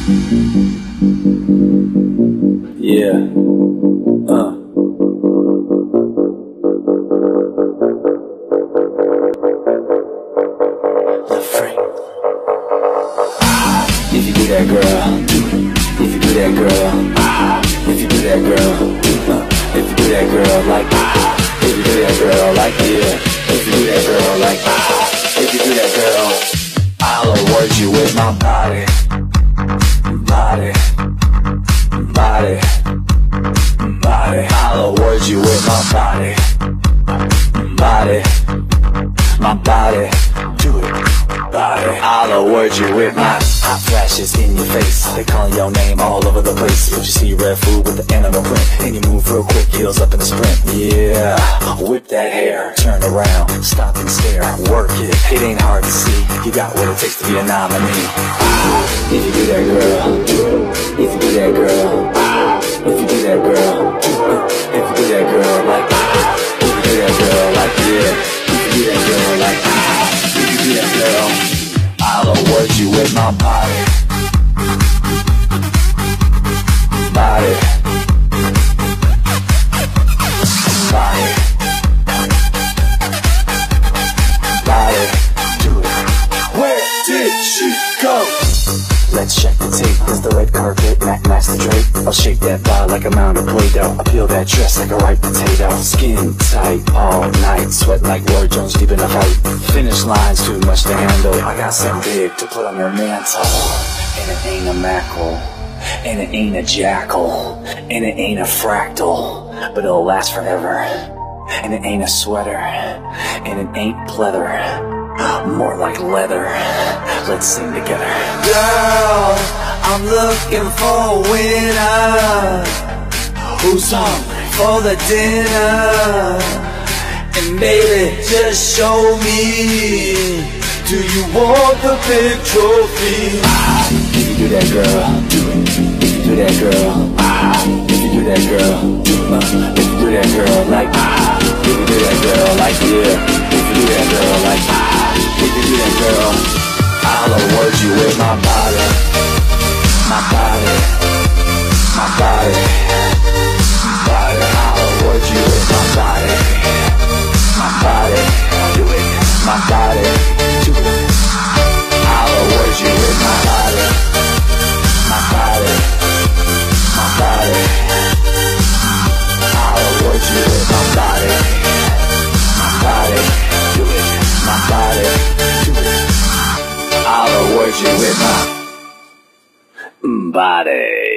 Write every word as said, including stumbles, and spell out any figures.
Yeah. Uh. If you do that, girl, if you do that, girl, if you do that, girl, uh, if you do that, girl, like, if you do that, girl, like, yeah, if you do that, girl, like, if you do that, girl, I'll award you with my body, body, body, body. I'll award you with my body, body, my body. Do it, body. I'll award you with my hot flashes in your face. They calling your name all over the place. But you see red food with the animal print, and you move real quick, heels up in the sprint. Yeah, whip that hair, turn around, stop and stare, work it. It ain't hard to see. You got what it takes to be a nominee. If you do that, girl, if you do that, girl, if you do that, girl, if you do that, girl, like, if you do that, girl, like, yeah, if you do that, girl, like, if you do that, girl, I'll award you with my body, body, body, body. Do it. Where did she go? Let's check the tape. Is the red carpet Mac match the drape? I'll shake that bar like a mound of Play-Doh. I'll peel that dress like a ripe potato. Skin tight all night, sweat like Roy Jones deep in the fight. Finish lines too much to handle. I got something big to put on your mantle. And it ain't a mackerel, and it ain't a jackal, and it ain't a fractal, but it'll last forever. And it ain't a sweater, and it ain't pleather, more like leather. Let's sing together. Girl, I'm looking for a winner who's hungry for the dinner. And baby, just show me, do you want the big trophy? If you do that, girl, do it. If you do that, girl, if you do that, girl, uh, if you do that, girl, like, if you do that, girl, like, yeah, if you do that, girl, like, if you do that, girl, I'll award you with my body, my body, my body, body. I'll award you with my body, my body, do it, my body, do it. I'll award you with my body, my body, my body. I'll award you with my body, my body, do it, my body, do it. I'll award you with my body.